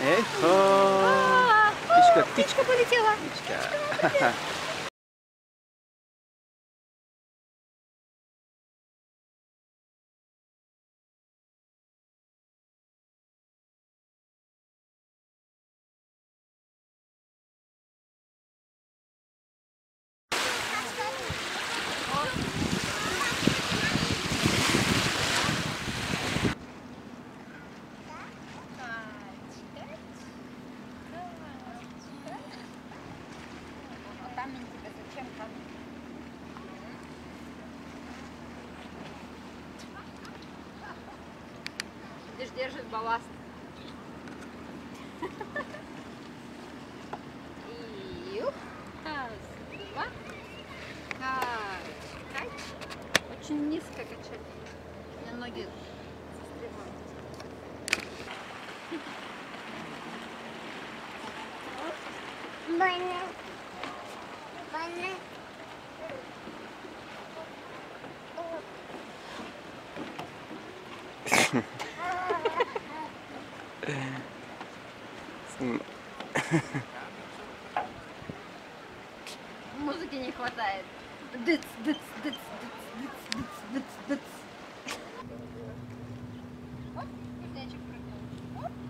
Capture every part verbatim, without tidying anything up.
Эхо. Птичка, Птичка полетела. Птичка. Камень тебе зачем камень? Видишь, держит балласт. И ух, раз, два. Качать. Очень низко качать. У меня ноги застревают. Баня. Баня. Музыки не хватает. Дыц, дыц, дыц, дыц, дыц, дыц, дыц, дыц. Оп, кузнечик прыгнул. Оп.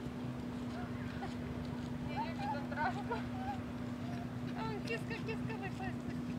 Я люблю травку. А, киска, киска, выпасть.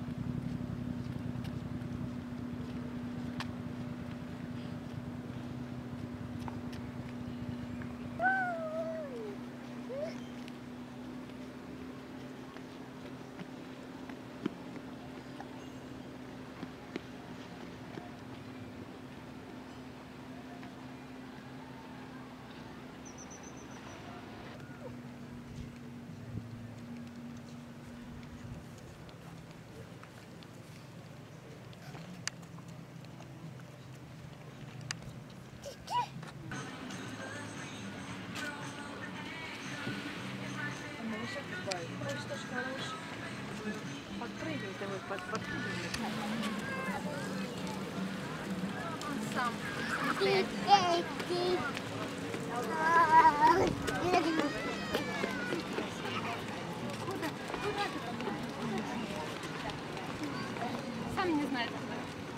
Подпрыгивай, давай, под, подпрыгивай. Он сам самостоятельно. Куда? Куда ты там? Сам не знает куда.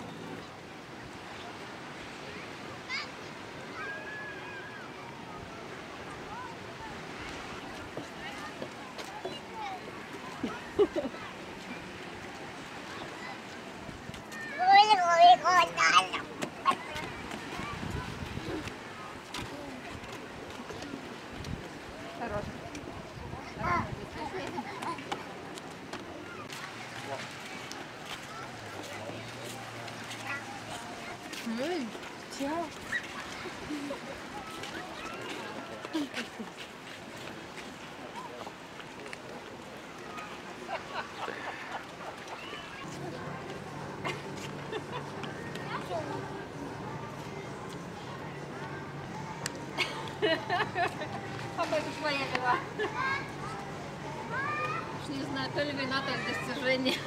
Осторожно. Эй, чё? Папа, это твоя вина. Уж не знаю, то ли вина, то ли достижение.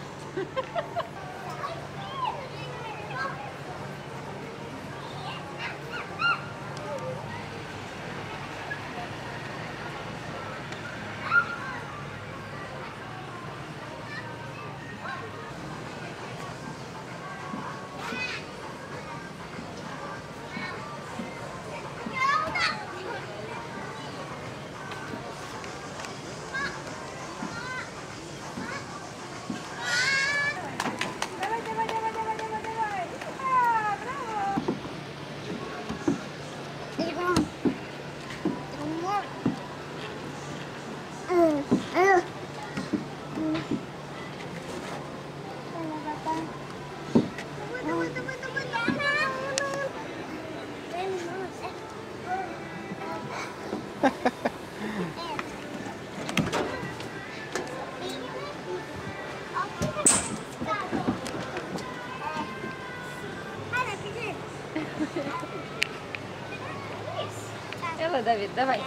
Элла, Давид, давай.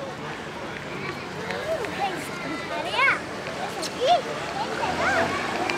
Maria,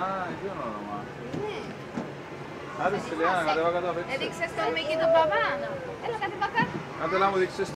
ίδιο όνομα. Ναι. Άντε Στυλιάνα, κατέβα κάτω απ' έξω. Έδειξες τον Μίκη τον Παπά. Έλα, κατέβα κάτω. Άντε να μου δείξεις